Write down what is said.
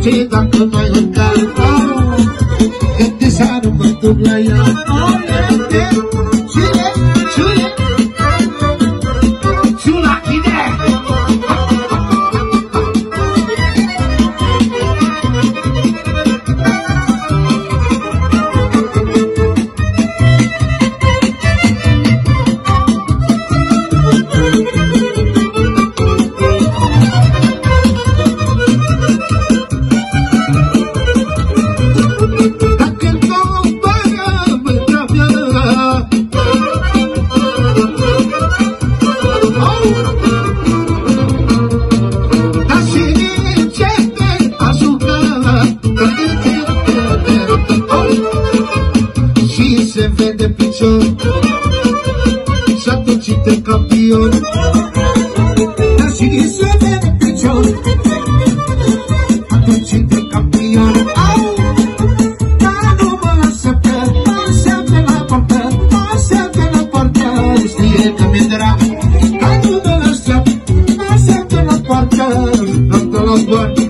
Și dacă mai încă că de seară mă duc la ea. Se vede picior și atunci te campion. Dar și se vede picior, atunci te campion. Dar nu mă lasă pe, pasă-te la portă, pasă-te la portă. Știe că mi-e drag, dar nu mă lasă, pasă-te la portă, noapte la zbor.